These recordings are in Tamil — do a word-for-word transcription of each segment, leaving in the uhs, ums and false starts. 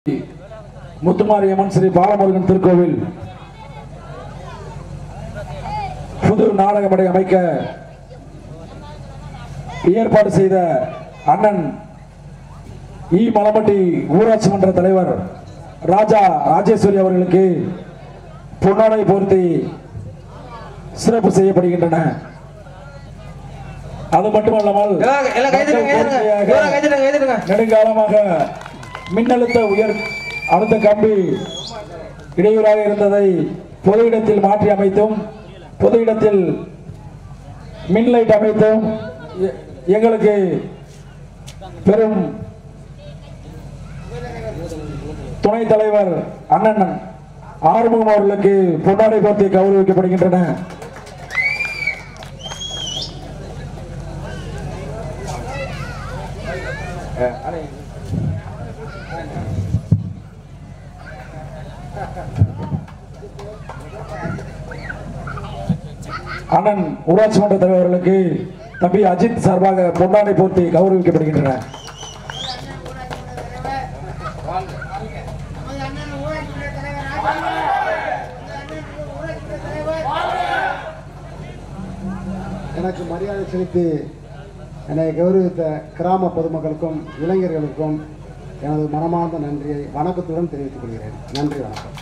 முத்துமாரியம்மன் ஸ்ரீ பாலமுருகன் திருக்கோவில் புது நாடகமடை அமைக்க ஏற்பாடு செய்த அண்ணன் இ மலம்பட்டி ஊராட்சி மன்ற தலைவர் ராஜா ராஜேஸ்வரி அவர்களுக்கு பொன்னாடை போர்த்தி சிறப்பு செய்யப்படுகின்றன. அது மட்டுமல்லாமல் நெடுங்காலமாக மின்னழுத்த உயர் அழுத்த கம்பி இடையூறாக இருந்ததை பொது இடத்தில் மாற்றி அமைத்தும் பொது இடத்தில் மின் லைட் அமைத்தும் எங்களுக்கு பெரும் துணைத் தலைவர் அண்ணன் ஆறுமுகம் அவர்களுக்கு பொன்னாடை போர்த்தி கௌரவிக்கப்படுகின்றன. அண்ணன் ஊராட்சி மன்ற தலைவர்களுக்கு தம்பி அஜித் சார்பாக பொன்னாடை போர்த்தி கௌரவிக்கப்படுகின்றன. எனக்கு மரியாதை செலுத்தி என்னை கௌரவித்த கிராம பொதுமக்களுக்கும் இளைஞர்களுக்கும் எனது மனமார்ந்த நன்றியை வணக்கத்துடன் தெரிவித்துக் கொள்கிறேன். நன்றி, வணக்கம்.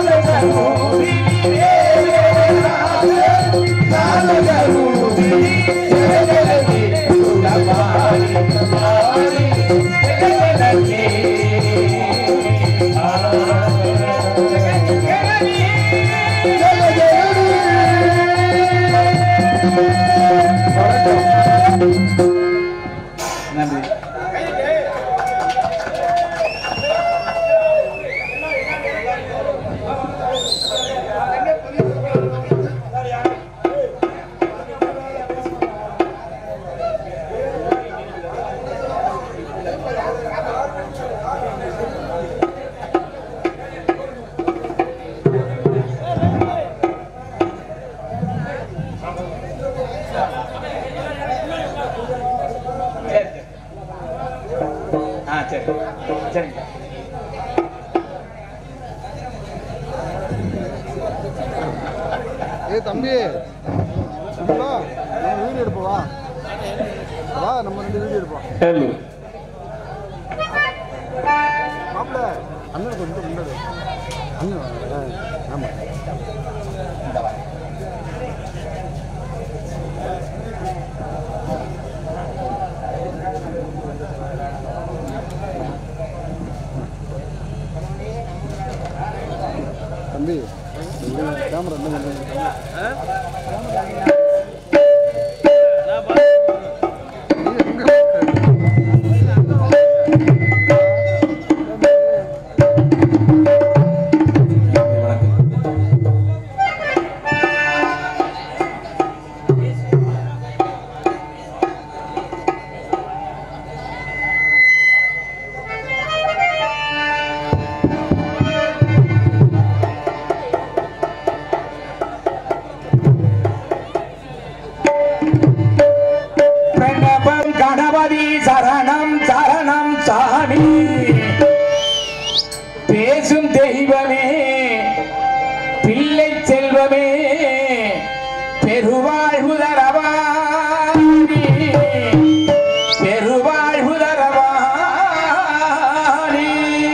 Hallelujah. சரிங்க. ஏ தம்பி வா, நம்ம வீடியோ எடுப்போம் வா வா நம்ம ரெண்டு வீடியோ எடுப்போம். ஏழூர் மாப்பிள்ள அண்ணன் கொஞ்சம் முன்னாடி அண்ணன் ஆமாம் தம்பி கேமரா என்ன பண்ணுறீங்க? சரணம் சரணம் சாமி பேசும் தெய்வமே பிள்ளை செல்வமே பெருவாழ்வு தரவாணி பெருவாழ்வு தரவாணி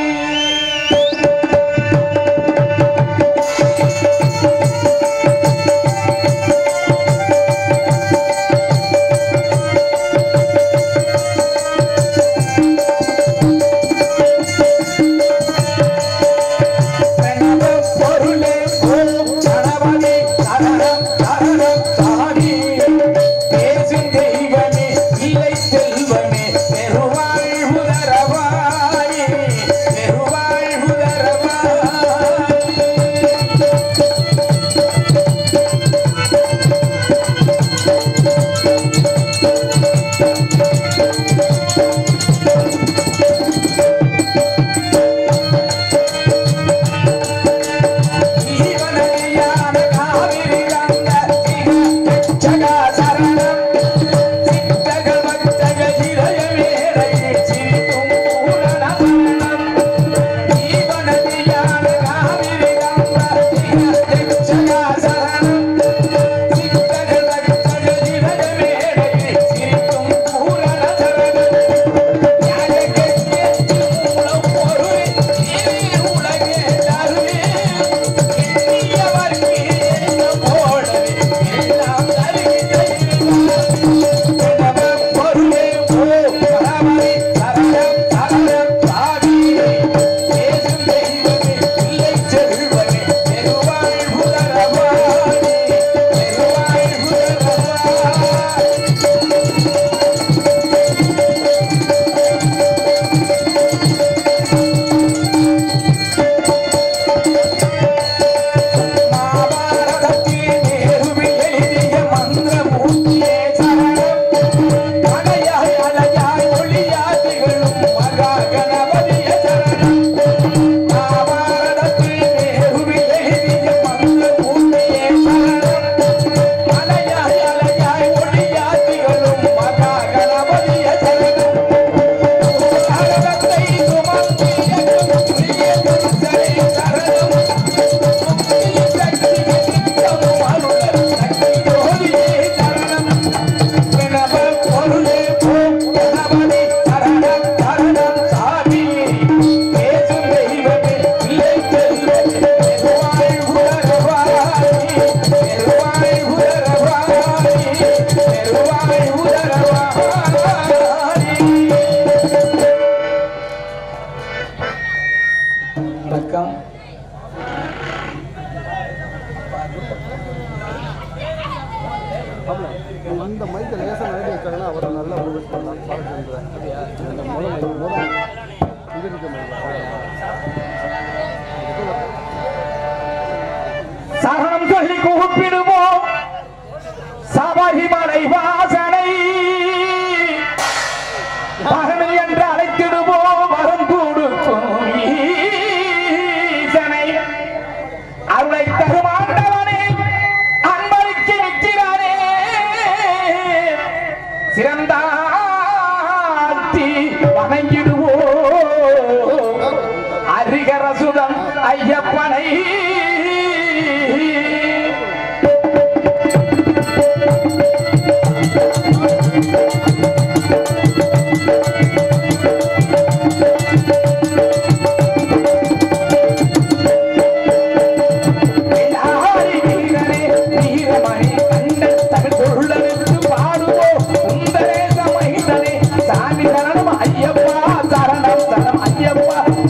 அந்த மைக்கை லேசாக நடி வச்சாங்கன்னா அவரை நல்லா யூஸ் பண்ணலாம். அந்த முதல் முதல் இது இருக்க சரணம் சொல்லி கூப்பிடுவோம் சபரிமலை வாசனை மகனை என்று அழைத்திடுவோம் வரும் கொடுக்கும் ஈசனை அருளை தருமாண்டவனே அன்பளிக்கு நிற்கிறானே சிறந்தாட்டி வணங்கிடுவோம்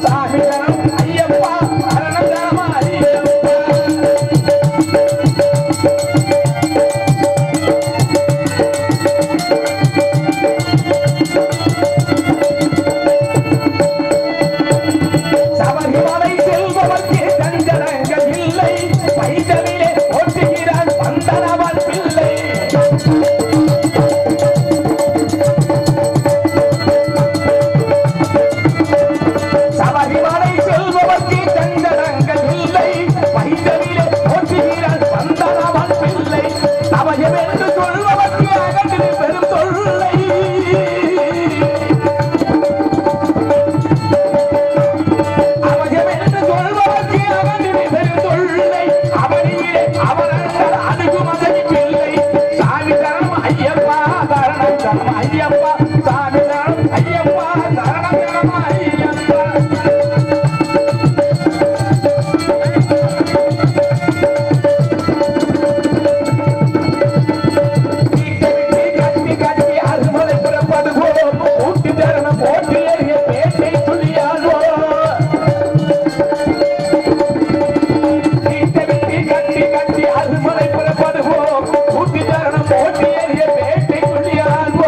சாமி சரணம் ஐயப்பா சரணம் சரணமா ஐயப்பா சபரிமலை செல்பவர்க்கு தஞ்சனங்கள் இல்லை பைதவிலே ஓட்டுகிறான் வந்தனவன் பிள்ளை சபரிமலை செல்பவர்க்கு தஞ்சனங்கள் இல்லை பைதவிலே ஓட்டுகிறான் வந்தனவன் பிள்ளை அவயம் என்று சொல்பவர்க்கு அகன்று பெரும் தொல்லை ஐயப்பா சாமி சரணம் ஐயப்பா சரணம் சரணம் ஐயப்பா கட்டி கட்டி அருமலை புறப்படு ஊட்டி தரணம் போட்டு ஏறிய பேட்டை துளியாளோ கட்டி கட்டி அருமலை புறப்படு ஊட்டி தரணம் போட்டு ஏறிய பேட்டை துளியாளோ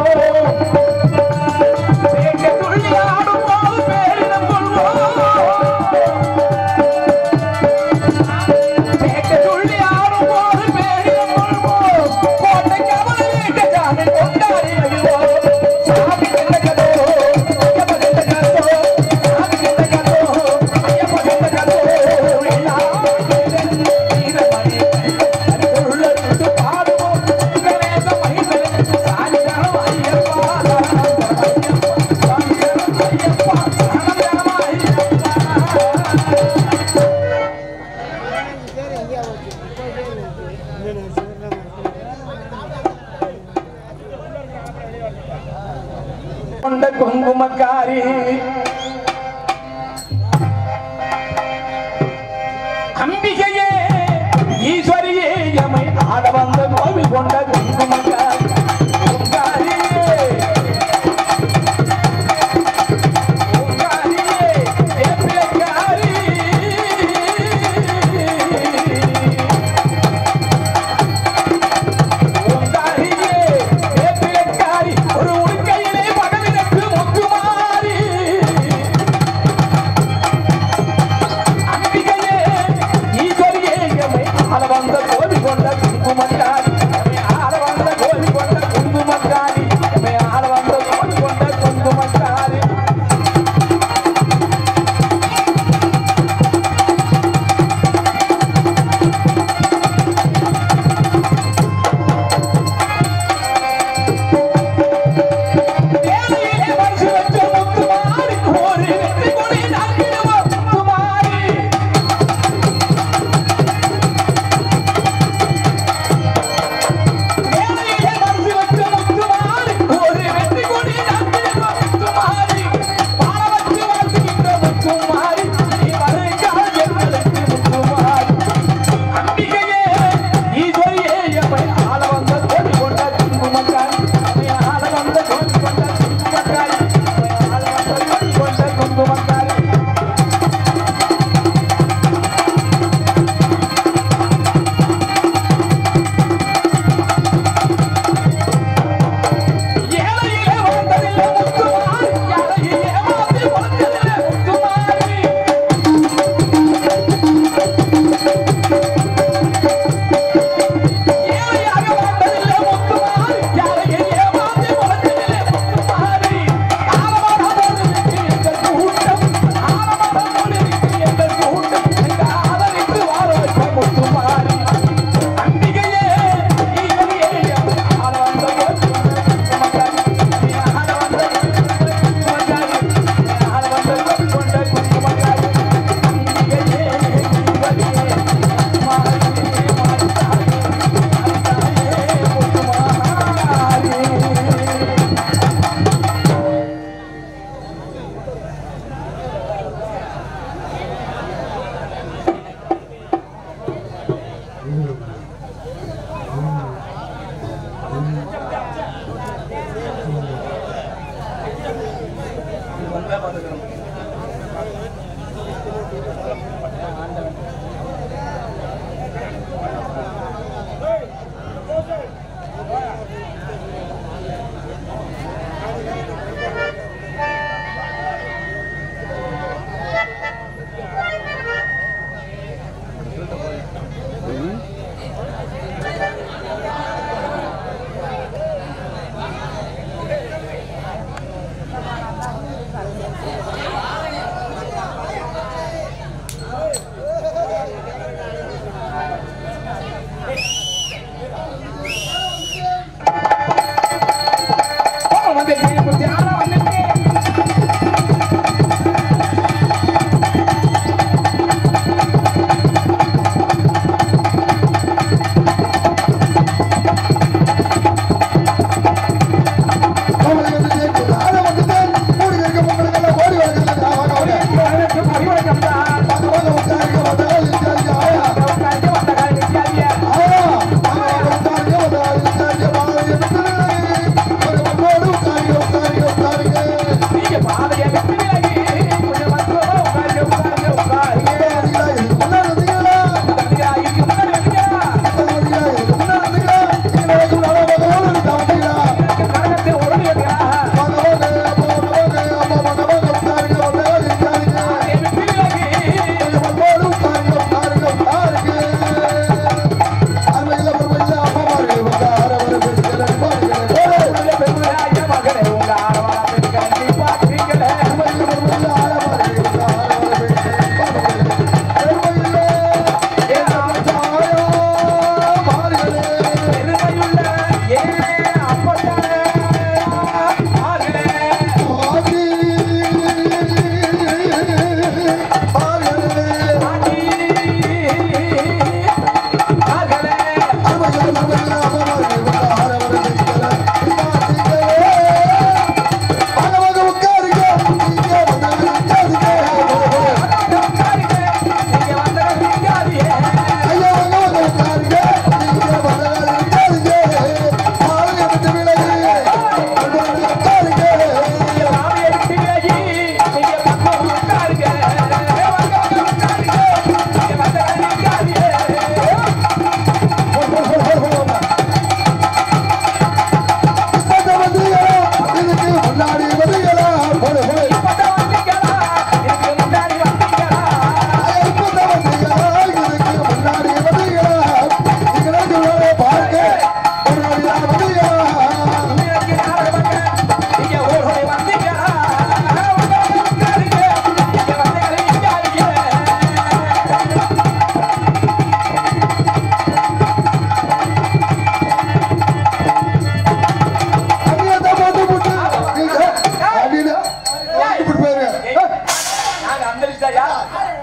கொண்ட குங்குமக்காரி அம்பிகையே ஈஸ்வரியே எமை ஆட வந்த கோவில் கொண்ட குங்குமக்காரி வந்த கோவில் கொண்ட குங்குமக்காரி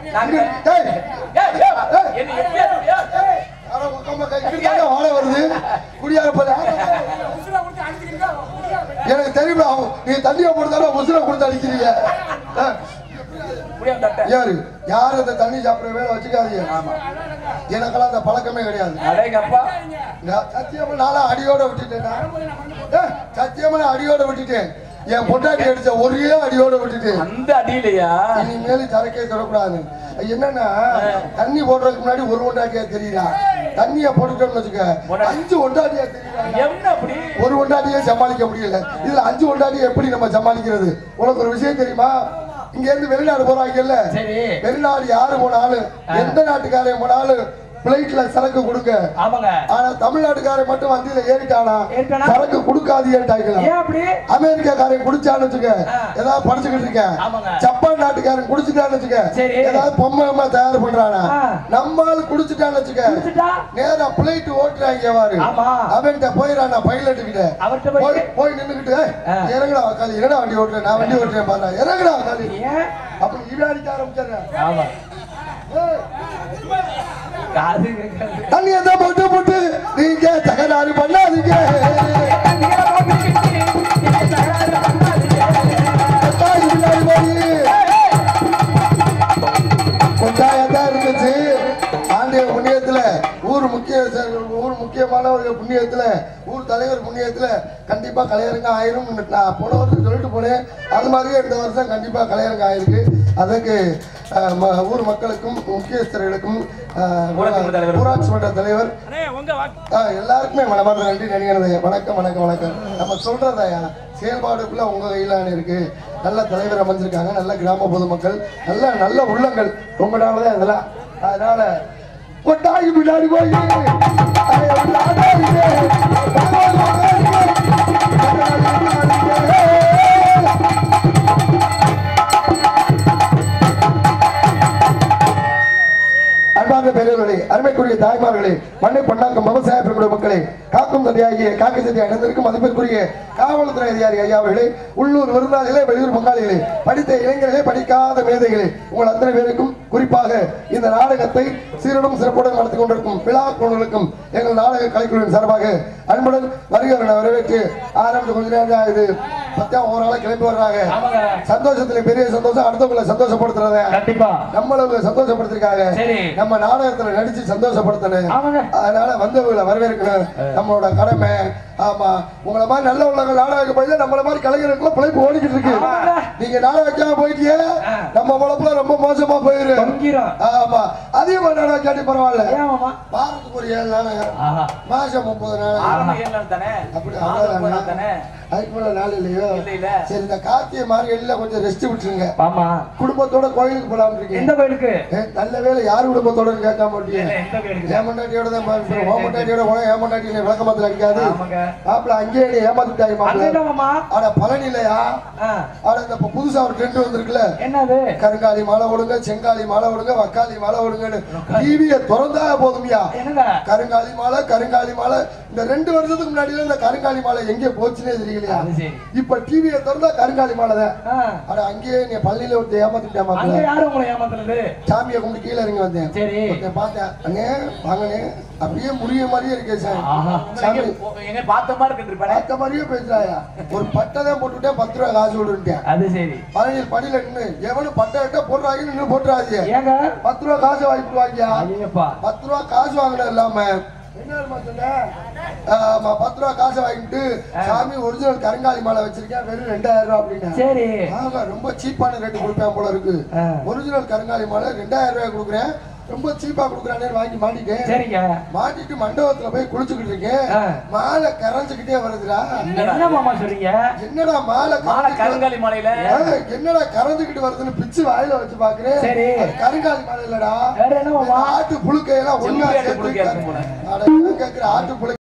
வருது குடியார போல எனக்கு தெரியுமா நீ தண்ணியை போடுறதால உசுரை கொடுத்து அடிக்கிறீங்க யாரு யாரு அந்த தண்ணி சாப்பிட வேலை வச்சுக்காதீங்க எனக்கெல்லாம் அந்த பழக்கமே கிடையாது சத்தியமா நாளா அடியோட விட்டுட்டேன் சத்தியமா நான் அடியோட விட்டுட்டேன் என் பொட்டாட்டி அடிச்ச ஒரே அடியோட விட்டுட்டு அந்த அடியிலையா இனிமேல் சரக்கே தொடக்கூடாது என்னன்னா தண்ணி போடுறதுக்கு முன்னாடி ஒரு ஒண்டாட்டியா தெரியுதா தண்ணிய போட்டுட்டோம்னு வச்சுக்க அஞ்சு ஒண்டாட்டியா தெரியுதா ஒரு ஒண்டாட்டியே சமாளிக்க முடியல இதுல அஞ்சு ஒண்டாட்டியை எப்படி நம்ம சமாளிக்கிறது உனக்கு ஒரு விஷயம் தெரியுமா இங்க இருந்து வெளிநாடு போறாங்கல்ல வெளிநாடு யாரு போனாலும் எந்த நாட்டுக்காரன் போனாலும் பிளைட்ல சரக்கு கொடுக்க ஆனா தமிழ்நாட்டுக்காரன் மட்டும் வண்டியில ஏறிட்டானா சரக்கு கொடுக்காது அமெரிக்காக்காரன் குடிச்சான்னு வச்சுக்க ஏதாவது படிச்சுக்கிட்டு இருக்கேன் ஜப்பான் நாட்டுக்காரன் குடிச்சுட்டான்னு வச்சுக்க ஏதாவது பொம்மை தயார் பண்றானா நம்மால் குடிச்சுட்டான்னு வச்சுக்க நேரா பிளைட் ஓட்டுறாங்க வாரு அவன்கிட்ட போயிடறானா பைலட்டு கிட்ட போய் நின்னுக்கிட்டு இறங்கடா காலி என்னடா வண்டி ஓட்டுறேன் நான் வண்டி ஓட்டுறேன் பாரு இறங்கடா காலி அப்படி ஈடாடிக்க ஆரம்பிச்சிடுறேன் தண்ணியை தான் போட்டு போட்டு நீங்க தகராறு பண்ணாதீங்க கொண்டாயத்தான் இருந்துச்சு ஆண்டிய புண்ணியத்துல ஊர் முக்கிய ஊர் முக்கியமானவர்கள் புண்ணியத்துல ஊர் தலைவர் புண்ணியத்துல கண்டிப்பா கலையரங்கம் ஆயிரும் நான் போன வருஷம் சொல்லிட்டு போனேன் அது மாதிரியே இந்த வருஷம் கண்டிப்பா கலையரங்கம் ஆயிருக்கு அதுக்கு ஊர் மக்களுக்கும் முக்கியஸ்தர்களுக்கும் ஊராட்சி மன்ற தலைவர் எல்லாருக்குமே மனமார்ந்த நன்றி நினைக்கிறேன் வணக்கம் வணக்கம் வணக்கம் நம்ம சொல்றதையா செயல்பாடுக்குள்ள உங்க கையில இருக்கு நல்ல தலைவர் அமைஞ்சிருக்காங்க நல்ல கிராம பொதுமக்கள் நல்ல நல்ல உள்ளங்கள் உங்களாலதான் இதெல்லாம் அதனால கொட்டாயி பின்னாடி போய் அன்பார்ந்த பெரியவர்களே அருமைக்குரிய தாய்மார்களே மண்ணை பொன்னாக்கும் விவசாய பெருங்குடி மக்களே காக்கும் தந்தையாகிய காக்கை சந்தை அடைந்திருக்கும் மதிப்பிற்குரிய காவல்துறை அதிகாரி ஐயா அவர்களே உள்ளூர் விருந்தாளிகளே வெளியூர் பங்காளிகளே படித்த இளைஞர்களே படிக்காத மேதைகளே உங்கள் அத்தனை பேருக்கும் குறிப்பாக இந்த நாடகத்தை சீரனும் சிறப்புடன் நடத்தி கொண்டிருக்கும் விழா குழுக்களுக்கும் எங்கள் நாடக கலைக்குழுவின் சார்பாக அன்புடன் வருகிறவர்களை வரவேற்று ஆரம்பித்து கொஞ்ச நேரம் இது பத்தியா ஒரு நாளை கிளம்பி வர்றாங்க சந்தோஷத்துல பெரிய சந்தோஷம் அடுத்தவங்களை சந்தோஷப்படுத்துறத கண்டிப்பா நம்மளவங்க சந்தோஷப்படுத்திருக்காங்க நம்ம நாடகத்துல நடிச்சு சந்தோஷப்படுத்தணும் அதனால வந்தவங்களை வரவேற்கணும் நம்மளோட கடமை ஆமா உங்களை மாதிரி நல்ல உள்ளவங்க நாடகம் போய் நம்மள மாதிரி கலைஞர்களுக்குள்ள பிழைப்பு ஓடிக்கிட்டு இருக்கு நீங்க நாடகம் போயிட்டீங்க நம்ம பொழப்புல ரொம்ப மோசமா போயிரு ஆமா அதே மாதிரி நாடகம் கேட்டு பரவாயில்ல வாரத்துக்கு ஒரு ஏழு நாடகம் மாசம் முப்பது நாடகம் அப்படி அதுக்கு மேல நாள் இல்லையோ சரி இந்த கார்த்திகை மார்கழியில கொஞ்சம் ரெஸ்ட் விட்டுருங்க ஆமா குடும்பத்தோட கோயிலுக்கு போலாம் இருக்கீங்க எந்த கோயிலுக்கு நல்ல வேலை யாரு குடும்பத்தோட கேட்காம மாட்டீங்க ஏமண்டாட்டியோட தான் ஓமண்டாட்டியோட போனா ஏமண்டாட்டி விளக்கமத்துல அடிக்காது மாப்பிள்ள அங்கேயே ஏமாத்துட்டாங்க மாப்பிள்ள ஆனா பழனி இல்லையா ஆனா இந்த புதுசா ஒரு ட்ரெண்ட் வந்திருக்குல்ல என்னது கருங்காலி மாலை ஓடுங்க செங்காலி மாலை ஓடுங்க வக்காலி மாலை ஓடுங்கன்னு டிவியை திறந்தா போதுமியா கருங்காலி மாலை கருங்காலி மாலை இந்த ரெண்டு வருஷத்துக்கு முன்னாடி இந்த கருங்காலி மாலை எங்க போச்சுன்னே தெரியலையா இப்ப டிவியை திறந்தா கருங்காலி மாலை தான் ஆனா அங்கேயே நீ பள்ளியில ஒருத்த ஏமாத்திட்டா மாப்பிள்ள யாரு உங்களை ஏமாத்துறது சாமியை கொண்டு கீழே இறங்கி வந்தேன் சரி பார்த்தேன் அண்ணே வாங்கண்ணே அப்படியே முடிய மாதிரியே இருக்கே சார் பார்த்த மாதிரியே பேசுறாயா ஒரு பட்டை போட்டுட்டேன் பத்து ரூபாய் காசு விடுட்டேன் அது சரி பழனியில் படியில நின்று எவனு பட்டை கிட்ட போடுறாங்கன்னு நின்று போட்டுறாங்க ஏங்க பத்து ரூபாய் காசு வாங்கிட்டு வாங்கியா பத்து ரூபாய் காசு வாங்கின இல்லாம பத்து ரூபா காசை வாங்கிட்டு சாமி ஒரிஜினல் கருங்காலி மாலை வச்சிருக்கேன் வெறும் ரெண்டாயிரம் ரூபாய் அப்படின்னு ரொம்ப சீப்பான ரேட்டு கொடுப்பேன் போல இருக்கு ஒரிஜினல் கருங்காலி மாலை ரெண்டாயிரம் ரூபாய் கொடுக்குறேன் ரொம்ப சீப்பா குடுக்குறானே வாங்கி மாட்டிட்டேன் சரிங்க மாட்டிட்டு மண்டபத்துல போய் குளிச்சுக்கிட்டு இருக்கேன் மாலை கரைஞ்சுக்கிட்டே வருதுடா என்ன மாமா சொல்றீங்க என்னடா மாலை மாலை கருங்காலி மாலையில என்னடா கரைஞ்சுக்கிட்டு வருதுன்னு பிச்சு வாயில வச்சு பாக்குறேன் சரி கருங்காலி மாலை இல்லடா வேற என்ன மாமா ஆட்டு புழுக்கையெல்லாம் ஒண்ணா சேர்த்து கேக்குற ஆட்டு புழுக்கை